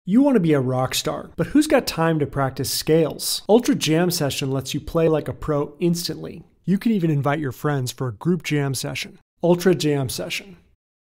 You want to be a rock star, but who's got time to practice scales? Ultra Jam Session lets you play like a pro instantly. You can even invite your friends for a group jam session. Ultra Jam Session.